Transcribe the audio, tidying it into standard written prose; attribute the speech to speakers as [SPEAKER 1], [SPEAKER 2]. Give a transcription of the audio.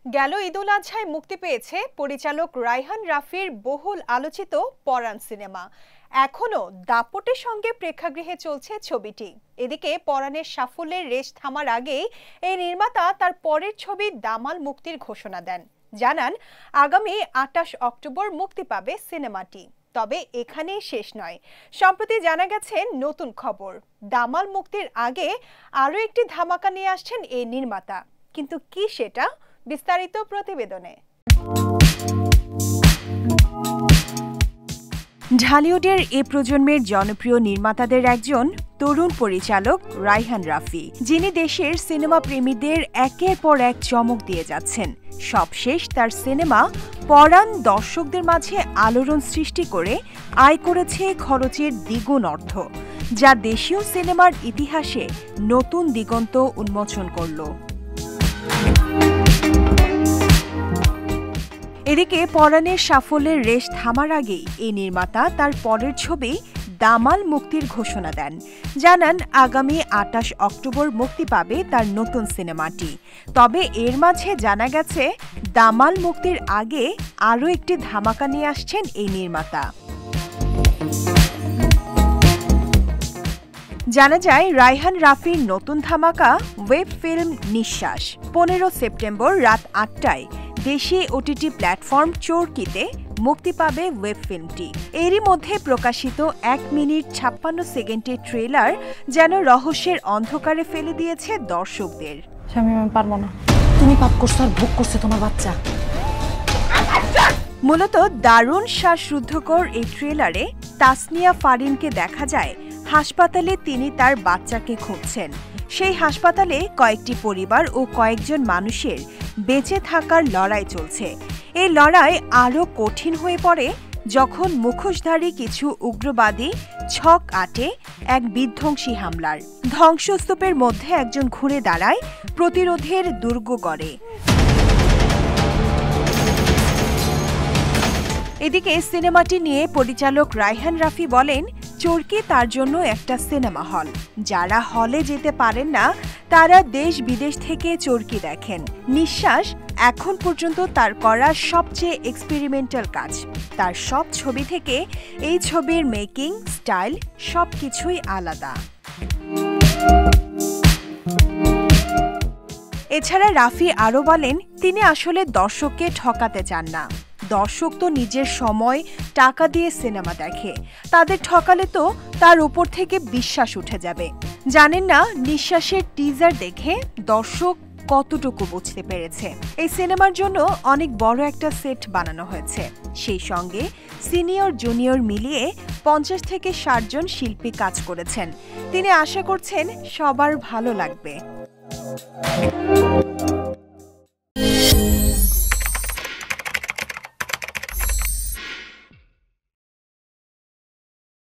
[SPEAKER 1] গেল ঈদুল আজহায় মুক্তি পেয়েছে পরিচালক রায়হান রাফির বহুল আলোচিত পরাণ সিনেমা। এখনো দাপটের সঙ্গে প্রেক্ষাগৃহে চলছে ছবিটি। এদিকে পরাণের সাফল্যের রেশ থামার আগেই এই নির্মাতা তার পরের ছবি দামাল মুক্তির ঘোষণা দেন। জানান আগামী ২৮ অক্টোবর মুক্তি পাবে সিনেমাটি। তবে এখানেই শেষ নয়, সম্প্রতি জানা গেছে নতুন খবর, দামাল মুক্তির আগে আরও একটি ধামাকা নিয়ে আসছেন এই নির্মাতা। কিন্তু কি সেটা, বিস্তারিত প্রতিবেদনে। ঢালিউডের এ প্রজন্মের জনপ্রিয় নির্মাতাদের একজন তরুণ পরিচালক রায়হান রাফি, যিনি দেশের সিনেমা প্রেমীদের একের পর এক চমক দিয়ে যাচ্ছেন। সবশেষ তার সিনেমা পরাণ দর্শকদের মাঝে আলোড়ন সৃষ্টি করে আয় করেছে খরচের দ্বিগুণ অর্থ, যা দেশীয় সিনেমার ইতিহাসে নতুন দিগন্ত উন্মোচন করল। এদিকে পরাণের সাফল্যের রেশ থামার আগেই এই নির্মাতা তার পরের ছবি দামাল মুক্তির ঘোষণা দেন। জানান আগামী ২৮ অক্টোবর মুক্তি পাবে তার নতুন সিনেমাটি। তবে এর মাঝে জানা গেছে দামাল মুক্তির আগে আরও একটি ধামাকা নিয়ে আসছেন এই নির্মাতা। জানা যায় রায়হান রাফির নতুন ধামাকা ওয়েব ফিল্ম নিঃশ্বাস ১৫ সেপ্টেম্বর রাত ৮টায় দেশি ওটিটি প্ল্যাটফর্ম চরকিতে মুক্তি পাবে ওয়েব ফিল্মটি। এরই মধ্যে প্রকাশিত ১ মিনিট ৫৬ সেকেন্ডের ট্রেলার যেন রহস্যের অন্ধকারে ফেলে দিয়েছে দর্শকদের।
[SPEAKER 2] আমি পারবো না, তুমি পাপ করছো আর ভোগ করছে তোমার বাচ্চা।
[SPEAKER 1] মূলত দারুণ শ্বাসরুদ্ধকর এই ট্রেলারে তাসনিয়া ফারিনকে দেখা যায় হাসপাতালে তিনি তার বাচ্চাকে খুঁজছেন। সেই হাসপাতালে কয়েকটি পরিবার ও কয়েকজন মানুষের বেঁচে থাকার লড়াই চলছে। এই লড়াই আরও কঠিন হয়ে পড়ে যখন মুখোশধারী কিছু উগ্রবাদী ছক আটে এক বিধ্বংসী হামলার। ধ্বংসস্তূপের মধ্যে একজন ঘুরে দাঁড়ায়, প্রতিরোধের দুর্গ গড়ে। এদিকে সিনেমাটি নিয়ে পরিচালক রায়হান রাফি বলেন, চরকি তার জন্য একটা সিনেমা হল। যারা হলে যেতে পারেন না তারা দেশ বিদেশ থেকে চরকি দেখেন। নিঃশ্বাস এখন পর্যন্ত তার করা সবচেয়ে এক্সপেরিমেন্টাল কাজ। তার সব ছবি থেকে এই ছবির মেকিং স্টাইল সবকিছুই আলাদা। এছাড়া রাফি আরও বলেন, তিনি আসলে দর্শককে ঠকাতে চান না। দর্শক তো নিজের সময় টাকা দিয়ে সিনেমা দেখে, তাদের ঠকালে তো তার উপর থেকে বিশ্বাস উঠে যাবে। জানেন না নিঃশ্বাসের টিজার দেখে দর্শক কতটুকু বুঝতে পেরেছে। এই সিনেমার জন্য অনেক বড় একটা সেট বানানো হয়েছে, সেই সঙ্গে সিনিয়র জুনিয়র মিলিয়ে ৫০ থেকে ৬০ জন শিল্পী কাজ করেছেন। তিনি আশা করছেন সবার ভালো লাগবে।